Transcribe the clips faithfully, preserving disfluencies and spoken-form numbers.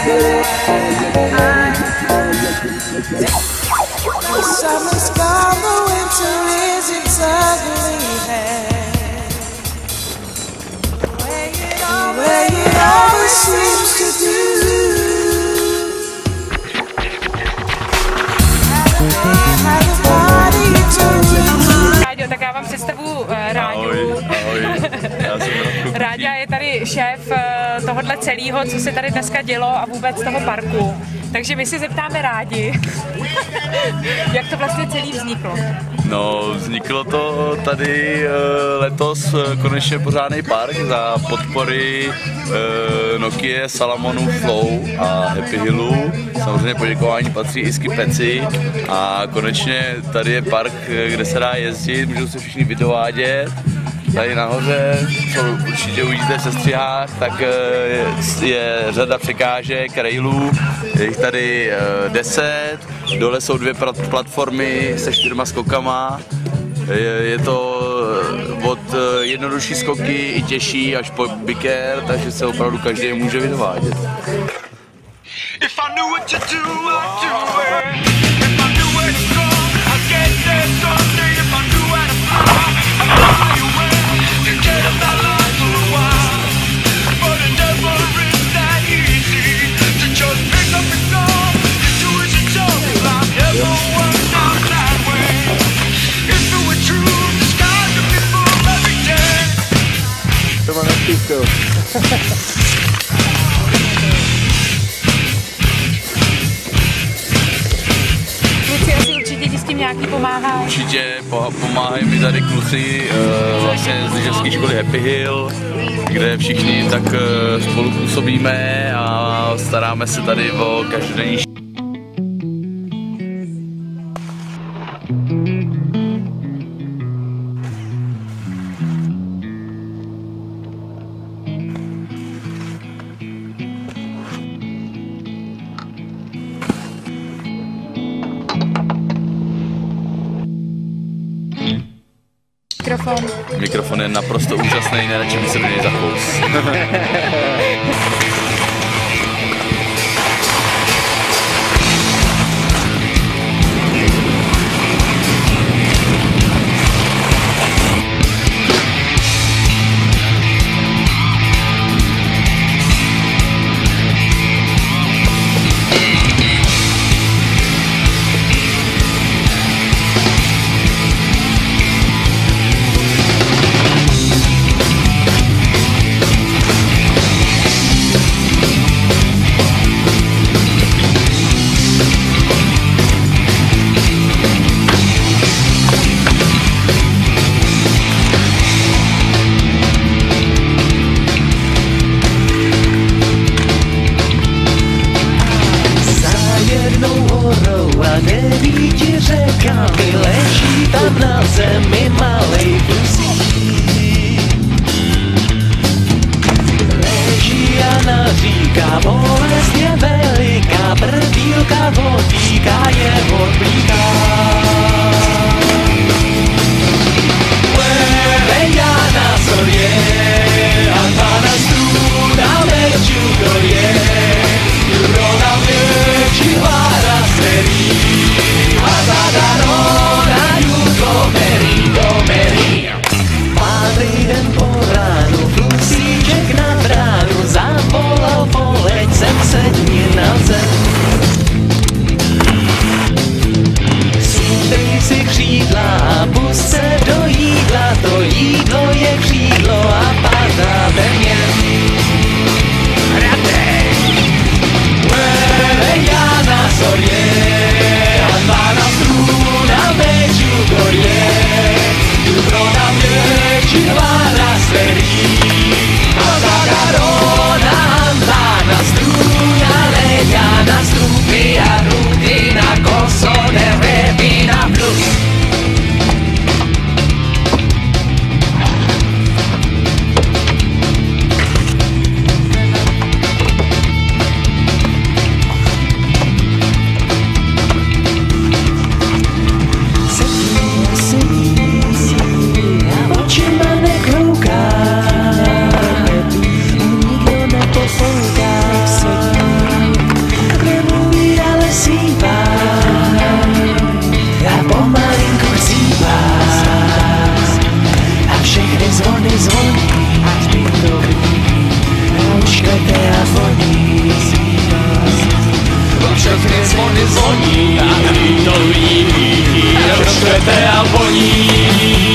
Summer's gone, the winter is its ugly head. The way it always seems to do. Ráďo, tak já vám představu uh, Ráďu. Ahoj, ahoj. Já jsem Ráďa je tady šéf uh, tohohle celého, co se tady dneska dělo a vůbec toho parku. Takže my si zeptáme Rádi, jak to vlastně celý vzniklo. No, vzniklo to tady letos konečně pořádný park za podpory Nokia, Salamonu, Flow a Happy Hillu. Samozřejmě poděkování patří i Skipeci a konečně tady je park, kde se dá jezdit, můžou se všichni vydovádět. Tady nahoře, co určitě uvidíte v sestřihách, tak je řada překážek, railů, je jich tady deset, dole jsou dvě platformy se čtyřma skokama, je to od jednodušší skoky i těžší až po big air, takže se opravdu každý může vydovádět. Come on, let's go. Kluci asi určitě ti s tím nějaký pomáhají. Určitě pomáhají mi tady kluci vlastně z lyžařské školy Happy Hill, kde všichni tak spolu působíme a staráme se tady o každodenní. Mikrofon. Mikrofon je naprosto úžasný, nejradši bych se do něj zakous. Leží tam na zemi malej dusík. Leží a naříká bolestně veliká, prdýlka vodíka jeho blíká. Pleve já na solě a pana strůna meču to je. Jurona mečí hlára serí a zadarona juko merí do merí. Pátý den po ránu, flusíček na bránu, zavolal poleď sem sedni na zem. kvete a voní.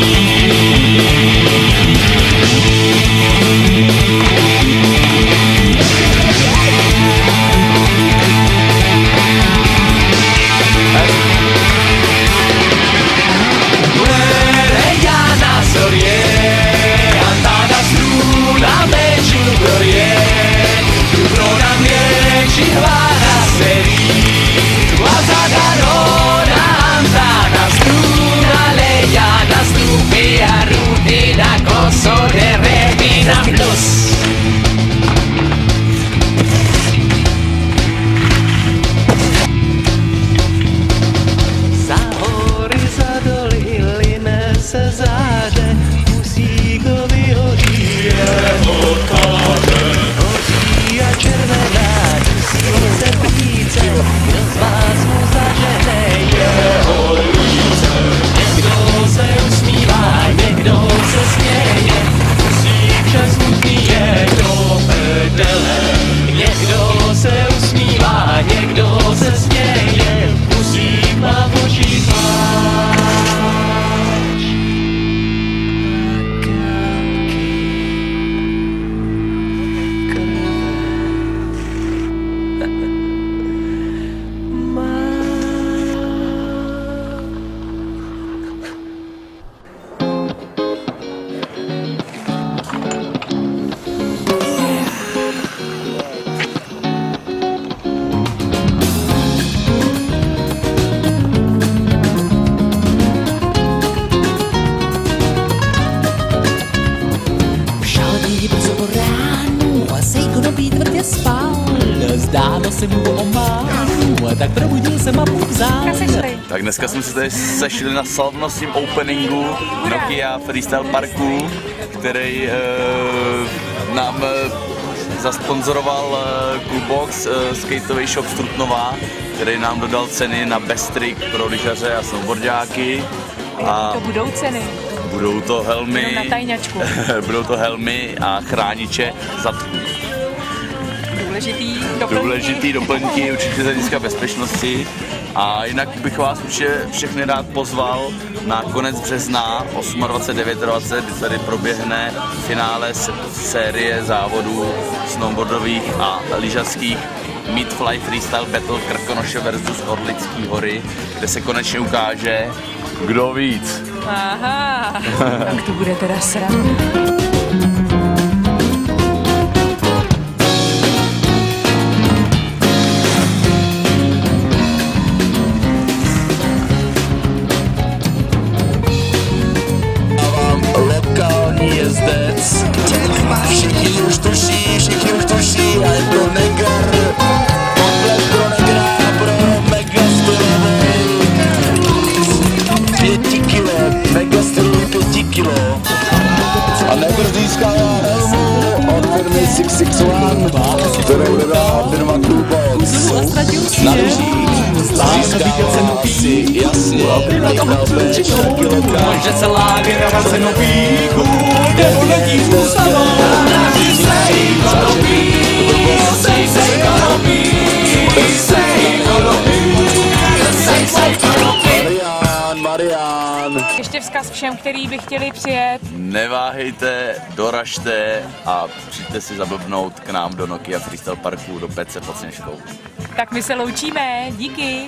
Zdálo se mu o mámu, tak probudil se mapu v zále. Tak dneska jsme se tady sešli na slavnostním openingu Nokia Freestyle Parku, který e, nám e, zasponzoroval e, Coolbox, e, skateový shop z Trutnova, který nám dodal ceny na best trick pro lyžaře a snowboardáky. A to budou ceny. Budou to helmy, jenom na tajňačku. Budou to helmy a chrániče zadku. Důležitý doplňky. Důležitý doplňky, určitě z hlediska bezpečnosti. A jinak bych vás určitě všechny rád pozval na konec března dvacátého osmého dvacátého devátého, kdy tady proběhne finále série závodů snowboardových a lyžařských Meat Fly Freestyle Battle Krkonoše versus Orlický hory, kde se konečně ukáže, kdo víc. Aha, tak to bude teda sranda. Jezdec, všichni už tuší, všichni už tuší, a je to negar, komplet pro negra, pro mega stylovej. Pěti kilo, mega stylový pěti kilo. A negar získává helmu od firmy šest set šedesát jedna, kterou dodá firma Coolbox. Na lyžích získává si jasně nejchalbeš kilográm. Může celá generace novýchů, nebo letí zůstanou. Sej konopí, sej sej konopí, sej konopí, sej sej konopí. Marián, Marián. Ještě vzkaz všem, který by chtěli přijet. Neváhejte, doražte a přijďte si zablbnout k nám do Nokia Freestyle Parku, do Pece pod Sněžkou. Tak my se loučíme, díky.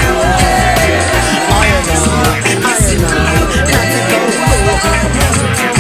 I am